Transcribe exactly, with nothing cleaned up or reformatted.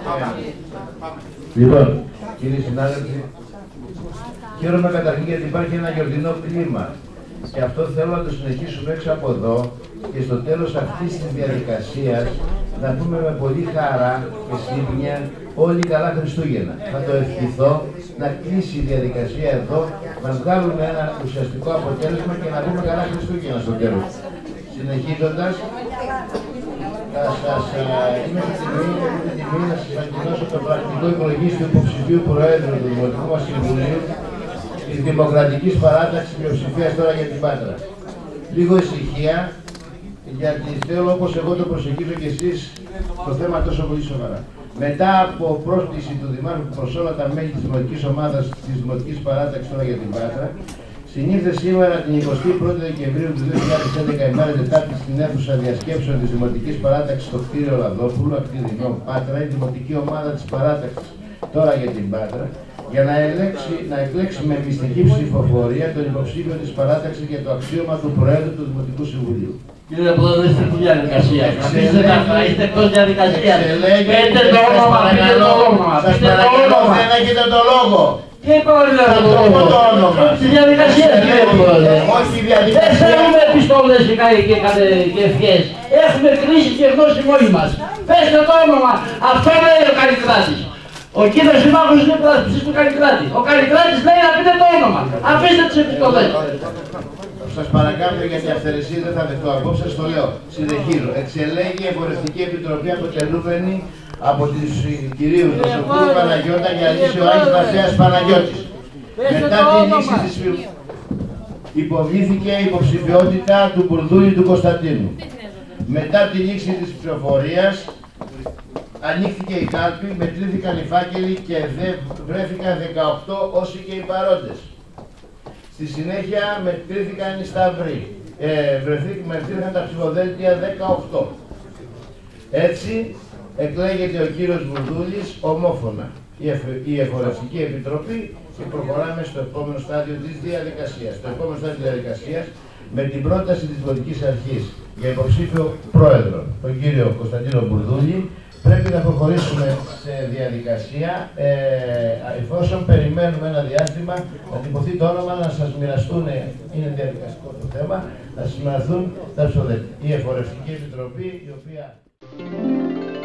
Λοιπόν, κύριοι συνάδελφοι, χαίρομαι καταρχήν γιατί υπάρχει ένα γιορτινό κλίμα και αυτό θέλω να το συνεχίσουμε έξω από εδώ και στο τέλος αυτής της διαδικασίας να πούμε με πολύ χαρά και σύμπνοια όλοι καλά Χριστούγεννα. Θα το ευχηθώ να κλείσει η διαδικασία εδώ, να βγάλουμε ένα ουσιαστικό αποτέλεσμα και να πούμε καλά Χριστούγεννα στο τέλος. Συνεχίζοντας, θα σας είμαι στην τιμή να σας ανακοινώσω το πρακτικό εκλογής του υποψηφίου Προέδρου του Δημοτικού μας Συμβουλίου της Δημοκρατικής Παράταξης Πλειοψηφίας τώρα για την Πάτρα. Λίγο ησυχία, γιατί θέλω όπως εγώ το προσεγγίζω και εσείς το θέμα τόσο πολύ σοβαρά. Μετά από πρόσκληση του Δημάρχου προς όλα τα μέλη της Δημοτικής Ομάδας της Δημοτικής Παράταξης τώρα για την Πάτρα, συνήλθε σήμερα την εικοστή πρώτη Δεκεμβρίου του δύο χιλιάδες έντεκα ημέρα Τετάρτη στην αίθουσα διασκέψεων της Δημοτικής Παράταξης στο κτίριο Λαδόπουλου, ακτινινό Πάτρα, η Δημοτική Ομάδα της Παράταξης τώρα για την Πάτρα, για να, ελέξει, να εκλέξει με μυστική ψηφοφορία τον υποψήφιο της Παράταξης για το αξίωμα του Προέδρου του Δημοτικού Συμβουλίου. Κύριε Πρόεδρε, είστε στη διαδικασία. Αφήστε τα αυτά, είστε εκτός διαδικασίας. Πείτε το όνομα, πείτε το όνομα. Σας παρακαλώ, δεν έχετε το λόγο. Τι είπα όλοι το όνομα. Στη διαδικασία, κύριε Πρόεδρε. Όχι διαδικασία. Δεν θέλουμε επιστολές και ευχές. Έχουμε κρίση και γνώση μόνοι μας. Πέστε το όνομα. Αυτό λέει ο Καλλικράτης. Ο κύριος Δημάρχος είναι υπερασπιστής του Καλλικράτη. Ο Καλλικράτης λέει να πείτε το όνομα. Αφήστε τις επιστολές. Σας παρακαλώ γιατί η αυθαιρεσία δεν θα δεχτώ. Απόψε σας το λέω. Συνεχίζω. Εξελέγει η Εφορευτική Επιτροπή αποτελούμενη από τις κυρίους Δοσοκούρου Παναγιώτα και Αλήσιο Άγης Βασέας Παναγιώτης. Μετά την λήξη της υποβλήθηκε η υποψηφιότητα του Μπουρδούλη του Κωνσταντίνου. Μετά τη λήξη της ψηφοφορίας ανοίχθηκε η κάλπη, μετρήθηκαν οι φάκελοι και βρέθηκαν δεκαοκτώ όσοι και οι παρόντες. Στη συνέχεια μετρήθηκαν οι σταυροί. Ε, μετρήθηκαν τα ψηφοδέλτια δεκαοκτώ. Έτσι εκλέγεται ο κύριος Μπουρδούλης ομόφωνα. Η Εφορευτική Επιτροπή και προχωράμε στο επόμενο στάδιο της διαδικασίας. Το επόμενο στάδιο της διαδικασίας με την πρόταση της Δημοτικής Αρχής για υποψήφιο πρόεδρο, τον κύριο Κωνσταντίνο Μπουρδούλη, πρέπει να προχωρήσουμε σε διαδικασία, ε, εφόσον περιμένουμε ένα διάστημα να τυπωθεί το όνομα, να σας μοιραστούν, είναι διαδικαστικό το θέμα, να σας μοιραστούν τα ψηφοδέλτια. Η Εφορευτική Επιτροπή, η οποία...